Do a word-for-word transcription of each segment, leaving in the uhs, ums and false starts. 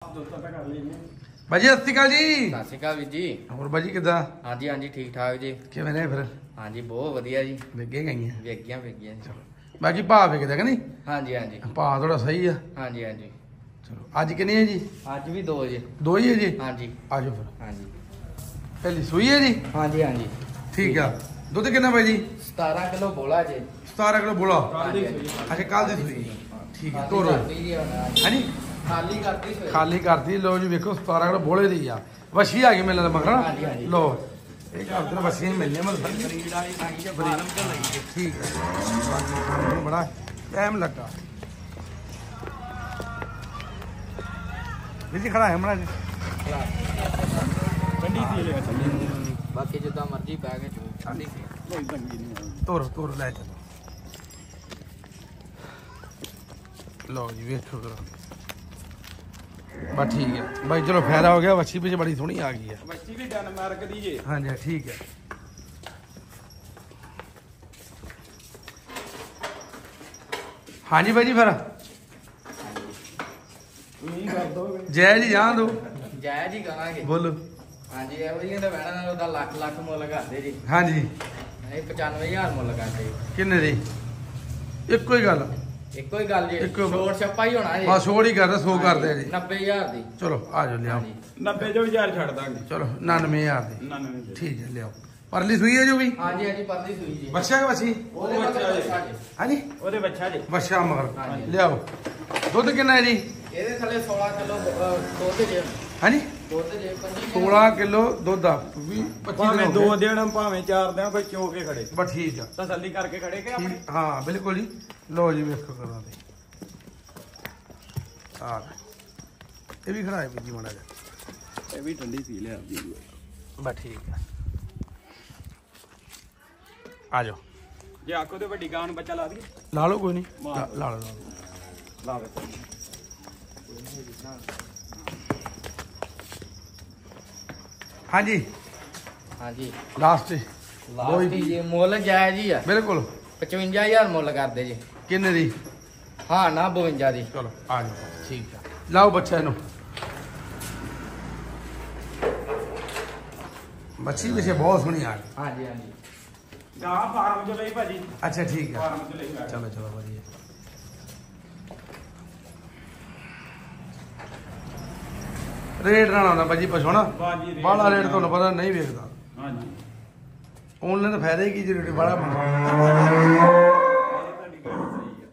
ਦੋਸਤਾਂ ਤਾਂ ਕਰ ਲੈਨੇ ਬਾਜੀ ਸਤਿ ਸ਼੍ਰੀ ਅਕਾਲ ਜੀ। ਸਤਿ ਸ਼੍ਰੀ ਅਕਾਲ ਵੀਰ ਜੀ। ਹੋਰ ਬਾਜੀ ਕਿੱਦਾਂ? ਹਾਂਜੀ ਹਾਂਜੀ ਠੀਕ ਠਾਕ ਜੀ। ਕਿਵੇਂ ਨੇ ਫਿਰ? ਹਾਂਜੀ ਬਹੁਤ ਵਧੀਆ ਜੀ। ਵੇਗੇ ਗਈਆਂ ਵੇਗੀਆਂ ਵੇਗੀਆਂ ਜੀ। ਚਲੋ ਬਾਕੀ ਭਾਅ ਵੇਖਦਾ ਕਿ ਨਹੀਂ? ਹਾਂਜੀ ਹਾਂਜੀ ਭਾਅ ਥੋੜਾ ਸਹੀ ਆ। ਹਾਂਜੀ ਹਾਂਜੀ ਚਲੋ ਅੱਜ ਕਿੰਨੇ ਹੈ ਜੀ? ਅੱਜ ਵੀ ਦੋ ਜੀ। ਦੋ ਹੀ ਹੈ ਜੀ? ਹਾਂਜੀ ਆਜੋ ਫਿਰ। ਹਾਂਜੀ ਪਹਿਲੀ ਸੂਈ ਹੈ ਜੀ? ਹਾਂਜੀ ਹਾਂਜੀ ਠੀਕ ਆ। ਦੁੱਧ ਕਿੰਨਾ ਬਾਈ ਜੀ? ਸਤਾਰਾਂ ਕਿਲੋ ਬੋਲਾ ਜੀ। ਸਤਾਰਾਂ ਕਿਲੋ ਬੋਲਾ। ਹਾਂਜੀ ਅੱਛਾ ਕੱਲ ਦੀ ਸੂਈ। ਠੀਕ ਹੈ ਤੋਰੋ। ਹਾਂਜੀ ਖਾਲੀ ਕਰਤੀ ਸੋਈ। ਖਾਲੀ ਕਰਤੀ। ਲੋ ਜੀ ਵੇਖੋ ਸਤਾਰਾਂ ਕਿਲੋ ਬੋਲੇ ਦੀ ਆ। ਵਛੀ ਆ ਗਈ ਮੈਨੂੰ ਲੱਗਦਾ ਮਗਰ। ਹਾਂਜੀ, ਹਾਂਜੀ। ਲੋ ਇਹ ਘਰ ਤੇ ਵਛੀਆਂ ਮਿਲਣੀਆਂ ਮਤਲਬ ਬਰੀਡ ਵਾਲੀ ਸਾਈ ਜਾਂ ਫਾਰਮ ਤੋਂ ਲਈ ਜੀ। ਠੀਕ ਹੈ। ਮੈਨੂੰ ਬੜਾ ਟਾਈਮ ਲੱਗਾ। ਜੀ ਖੜਾ ਹੈ ਮੜਾ ਜੀ। ਠੰਡੀ ਸੀ ਲੈ ਚੱਲੀ ਬਾਕੀ ਜਿੱਦਾਂ ਮਰਜ਼ੀ ਪੈ ਕੇ ਠੰਡੀ ਸੀ। ਕੋਈ ਬੰਗੀ ਨਹੀਂ ਤੋਰ ਤੋਰ ਲੈ ਚਲੋ। ਲਓ ਜੀ ਵੇਖੋ ਕਰੋ ਬਸ ਠੀਕ ਹੈ ਬਾਈ। ਚਲੋ ਫਾਇਦਾ ਹੋ ਗਿਆ। ਵੱਛੀ ਪਿੱਛੇ ਬੜੀ ਸੋਹਣੀ ਆ ਗਈ ਹੈ। ਬੱਚੀ ਵੀ ਡੈਨਮਾਰਕ ਦੀ ਜੇ। ਹਾਂਜੀ ਠੀਕ ਹੈ। ਹਾਂਜੀ ਬਾਈ ਜੀ ਫਿਰ ਨਹੀਂ ਕਰ ਦੋਗੇ ਜੈ ਜੀ ਜਾਣ ਦੋ। ਜਾਇਜ਼ ਹੀ ਕਰਾਂਗੇ। ਬੋਲੋ। ਹਾਂਜੀ ਇਹੋ ਜਿਹੀਆਂ ਤਾਂ ਬਹਿਣਾ ਨਾਲ ਉਹਦਾ ਲੱਖ ਲੱਖ ਮੁੱਲ ਕਰਦੇ ਜੀ। ਹਾਂਜੀ ਨਹੀਂ ਪਚਾਨਵੇਂ ਹਜ਼ਾਰ ਮੁੱਲ ਕਰਦੇ ਜੀ। ਕਿੰਨੇ ਦੀ? ਇੱਕੋ ਹੀ ਗੱਲ। ਇੱਕੋ ਹੀ ਗੱਲ ਜੀ। ਇੱਕੋ- ਛੋੜ ਛੱਪਾ ਹੀ ਹੋਣਾ ਜੀ। ਬਸ ਛੋੜ ਹੀ ਕਰਦਾ ਸੌ ਕਰਦੇ ਆ ਜੀ। ਨੱਬੇ ਹਜ਼ਾਰ ਦੀ। ਚਲੋ ਆ ਜਾਓ ਲਿਆਓ। ਹਾਂਜੀ ਨੱਬੇ ਜੋ ਹਜ਼ਾਰ ਛੱਡ ਦਾਂਗੇ। ਚਲੋ ਉਨਾਨਵੇਂ ਹਜ਼ਾਰ ਦੀ। ਨਾਨਵੇਂ ਦੇ ਠੀਕ ਹੈ ਲਿਆਓ। ਪਰਲੀ ਸੂਈ ਹੈ ਜੋ ਵੀ? ਹਾਂਜੀ ਹਾਂਜੀ ਪਰਲੀ ਸੂਈ ਜੀ। ਬੱਚਾ ਕਿ ਬੱਚੀ? ਉਹਦੇ ਮਗਰ ਬੱਚਾ ਜੀ। ਹਾਂਜੀ ਉਹਦੇ ਬੱਚਾ ਜੇ। ਬੱਚਾ ਮਗਰ। ਹਾਂਜੀ। ਲਿਆਓ। ਦੁੱਧ ਕਿੰਨਾ ਹੈ ਜੀ? ਇਹਦੇ ਥੱਲੇ ਸੋਲਾਂ ਕਿਲੋ ਦੁੱਧ ਜੇ। ਹਾਂਜੀ ਦੁੱਧ ਜੇ ਪੰਜੀ ਸੋਲਾਂ ਕਿਲੋ ਦੁੱਧ ਆ। ਵੀਹ ਪੱਚੀ ਭਾਵੇਂ ਦਿਨ ਦੋ ਦਿਨ ਭਾਵੇਂ ਚਾਰ ਦਿਨ ਕੋਈ ਚੋ ਕੇ ਖੜੇ। ਬਸ ਠੀਕ ਆ। ਤਸੱਲੀ ਕਰਕੇ ਖੜੇ ਕਿ ਆਪਣੀ। ਠੀਕ- ਹਾਂ ਬਿਲਕੁਲ ਜੀ। ਲੋ ਜੀ ਵੇਖੋ ਕਰਾਂ ਤੇ ਆ ਇਹ ਵੀ ਖੜਾ ਹੈ ਵੀਰ ਜੀ ਮਾੜਾ ਜਿਹਾ। ਇਹ ਵੀ ਠੰਡੀ ਸੀ ਲਿਆ ਜੀ। ਬਸ ਠੀਕ ਆ। ਆ ਜਾਓ ਜੇ ਆਖੋ ਤੇ ਵੱਡੀ ਗਾਂ ਨੂੰ ਬੱਚਾ ਲਾ ਦਈਏ। ਲਾ ਲਓ ਕੋਈ ਨਹੀਂ। ਮਾਰ। ਲਾ ਲਾ ਲਓ ਲਾ ਲਓ। ਲਾਵੇ ਹਾਂਜੀ ਹਾਂਜੀ ਲਾਸਟ ਲਾਸਟ ਹੀ ਜੀ ਮੁੱਲ ਜਾਇਜ਼ ਹੀ ਆ। ਬਿਲਕੁਲ। ਪਚਵੰਜਾ ਹਜ਼ਾਰ ਮੁੱਲ ਕਰਦੇ ਜੀ। ਕਿੰਨੇ ਦੀ? ਹਾਂ ਨਾ ਬਵੰਜਾ ਦੀ। ਚਲੋ ਆ ਜਾਓ ਠੀਕ ਆ। ਲਾਓ ਬੱਚਾ ਇਹਨੂੰ। ਬੱਚੀ ਪਿੱਛੇ ਬਹੁਤ ਸੋਹਣੀ ਆ ਗਈ। ਹਾਂਜੀ ਹਾਂਜੀ ਗਾਂ ਫਾਰਮ ਚ ਲਈ ਭਾਜੀ। ਅੱਛਾ ਠੀਕ ਆ। ਫਾਰਮ ਚ ਲਈ ਗਾਂ। ਚਲੋ ਚਲੋ ਵਧੀਆ। ਰੇਟ ਨਾਲ ਆਉਂਦਾ ਭਾਜੀ ਪਸ਼ੂ ਨਾ। ਬਾਜੀ ਰੇਟ ਬਾਹਲਾ ਰੇਟ ਤੁਹਾਨੂੰ ਪਤਾ ਨਹੀਂ ਵੇਖਦਾ। ਹਾਂਜੀ ਆਨਲਾਈਨ ਤਾਂ ਫਾਇਦਾ ਹੀ ਕੀ ਜੇ ਰੇਟ ਬਾਹਲਾ ਬਣਦਾ। ਇਹ ਤੁਹਾਡੀ ਗੱਲ ਸਹੀ ਆ।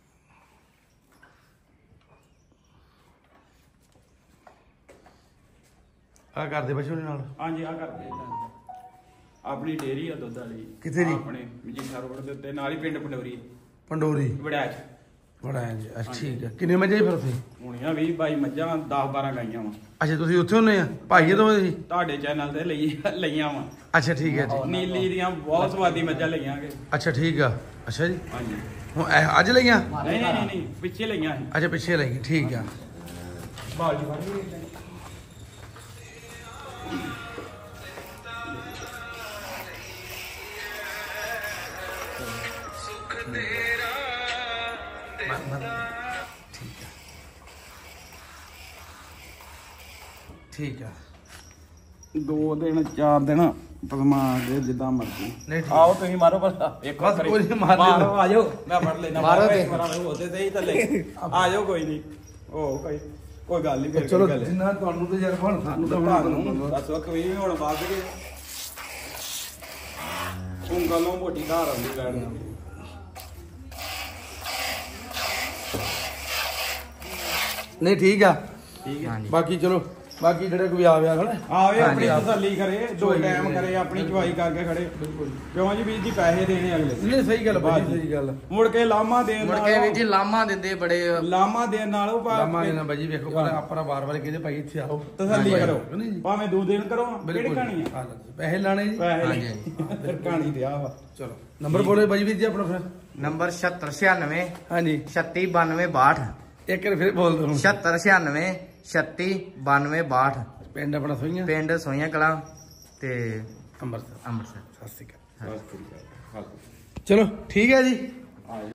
ਆ ਕਰਦੇ ਪਸ਼ੂ ਦੇ ਨਾਲ। ਹਾਂਜੀ ਆ ਕਰਦੇ ਹਾਂ। ਆਪਣੀ ਡੇਅਰੀ ਆ ਦੁੱਧ ਵਾਲੀ। ਕਿੱਥੇ ਜੀ? ਆਪਣੇ ਮਜੀਠਾ ਰੋਡ ਦੇ ਉੱਤੇ ਨਾਲ ਹੀ ਪਿੰਡ ਪੰਡੋਰੀ ਪੰਡੋਰੀ ਵੜੈਚ। ਬੜਾ ਹੈ ਜੀ। ਅੱਛਾ ਠੀਕ ਹੈ। ਕਿੰਨੇ ਮੱਝਾਂ ਜੀ ਫਿਰ ਉੱਥੇ? ਹੁਣੀਆਂ ਵੀਹ ਬਾਈ ਮੱਝਾਂ ਦਸ ਬਾਰਾਂ ਗਾਈਆਂ ਵਾ। ਅੱਛਾ ਤੁਸੀਂ ਉੱਥੇ ਹੁੰਦੇ ਆ ਭਾਈਏ ਤੋਂ ਤੁਸੀਂ? ਤੁਹਾਡੇ ਚੈਨਲ ਤੇ ਲਈ ਲਈਆਂ ਵਾ। ਅੱਛਾ ਠੀਕ ਹੈ ਜੀ। ਨੀਲੀ ਦੀਆਂ ਬਹੁਤ ਸਵਾਦੀ ਮੱਝਾਂ ਲਈਆਂਗੇ। ਅੱਛਾ ਠੀਕ ਆ। ਅੱਛਾ ਜੀ ਹਾਂਜੀ ਹੁਣ ਇਹ ਅੱਜ ਲਈਆਂ? ਨਹੀਂ ਨਹੀਂ ਨਹੀਂ ਪਿੱਛੇ ਲਈਆਂ ਸੀ। ਅੱਛਾ ਪਿੱਛੇ ਲਈਆਂ ਠੀਕ ਆ। ਬਾਲ ਜੀ ਫੜ ਠੀਕ ਆ ਠੀਕ ਆ। ਦੋ ਦਿਨ ਚਾਰ ਦਿਨ ਪਦਮਾ ਦੇ ਜਿੱਦਾਂ ਮਰਜ਼ੀ। ਨਹੀਂ ਠੀਕ। ਆਓ ਤੁਸੀਂ ਮਾਰੋ ਬਸ ਇੱਕ ਬਸ ਕੋਈ ਨੀ, ਮਾਰ ਲਿਓ। ਮਾਰੋ ਆ ਜਾਓ ਮੈਂ ਫੜ ਲੈਣਾ। ਮਾਰੋ ਤੇ। ਹੋਤੇ ਤੇ ਹੀ ਥੱਲੇ ਆ ਜਾਓ ਕੋਈ ਨਹੀਂ। ਉਹ ਕੋਈ ਕੋਈ ਗੱਲ ਨਹੀਂ ਫਿਰ ਚਲੋ ਕੋਈ ਗੱਲ ਨੀ। ਜਿੰਨਾ ਤੁਹਾਨੂੰ ਤੇ ਯਾਰ ਹੁਣ ਸਾਨੂੰ ਤਾਂ ਤੁਹਾਨੂੰ ਦੱਸ ਵਕ ਵੀ ਹੁਣ ਵੱਧ ਗਏ। ਉਂਗਲੋਂ ਮੋਟੀ ਧਾਰ ਆਉਂਦੀ ਲੈਣ ਨਾਲ। ਨਹੀਂ ਠੀਕ ਆ। ਠੀਕ ਹੈ ਹਾਂਜੀ ਬਾਕੀ ਚਲੋ ਬਾਕੀ ਜਿਹੜੇ ਕੋਈ ਆ ਗਿਆ ਹਨਾ ਆਵੇ ਆਪਣੀ ਹਾਂਜੀ। ਤਸੱਲੀ ਕਰੇ ਦੋ ਟਾਈਮ ਕਰੇ ਆਪਣੀ ਚਵਾਈ ਕਰਕੇ ਖੜੇ। ਬਿਲਕੁਲ ਕਿਉਂ ਜੀ ਵੀਰ ਜੀ ਪੈਸੇ ਦੇਣੇ ਅਗਲੇ। ਨਹੀਂ ਸਹੀ ਗੱਲ ਬਾਜੀ ਸਹੀ ਗੱਲ। ਮੁੜ ਕੇ ਲਾਮਾ ਦੇਣ ਮੁੜ ਕੇ ਵੀ ਜੀ ਲਾਮਾ ਦਿੰਦੇ ਬੜੇ। ਲਾਮਾ ਦੇਣ ਨਾਲੋਂ ਭਾ- ਲਾਮਾ ਨੇ ਨਾ ਬਾਜੀ ਵੇਖੋ ਪਰ ਆਪਣਾ ਵਾਰ-ਵਾਰ ਕਹਿੰਦੇ ਭਾਈ ਇੱਥੇ ਆਓ ਤਸੱਲੀ ਕਰੋ। ਨਹੀਂ ਜੀ ਭਾਵੇਂ ਦੋ ਦਿਨ ਕਰੋ ਕਿਹੜੀ ਬਿਲਕੁਲ ਕਹਾਣੀ ਆ। ਆ ਲਓ ਜੀ। ਪੈਸੇ ਲਾਣੇ ਜੀ। ਪੈਸੇ ਹਾਂਜੀ, ਨਹੀਂ। ਫਿਰ ਕਹਾਣੀ ਤੇ ਆ ਵਾ। ਚਲੋ ਨੰਬਰ ਬੋਲੇ ਬਾਜੀ ਵੀਰ ਜੀ ਆਪਣਾ ਫਿਰ। ਨੰਬਰ ਛਿਅੱਤਰ ਛਿਆਨਵੇਂ ਹਾਂਜੀ ਛੱਤੀ ਬਾਨਵੇਂ ਬਾਹਠ। ਇੱਕ ਵਾਰ ਫਿਰ ਬੋਲ ਦੋ। ਛਿਅੱਤਰ ਛਿਆਨਵੇਂ ਛੱਤੀ ਬਾਨਵੇਂ ਬਾਹਠ। ਪਿੰਡ ਆਪਣਾ ਸੋਈਆਂ ਪਿੰਡ ਸੋਈਆਂ ਕਲਾਂ ਤੇ ਅੰਮ੍ਰਿਤਸਰ। ਅੰਮ੍ਰਿਤਸਰ। ਸਤਿ ਸ਼੍ਰੀ ਅਕਾਲ। ਚਲੋ ਠੀਕ ਹੈ ਜੀ।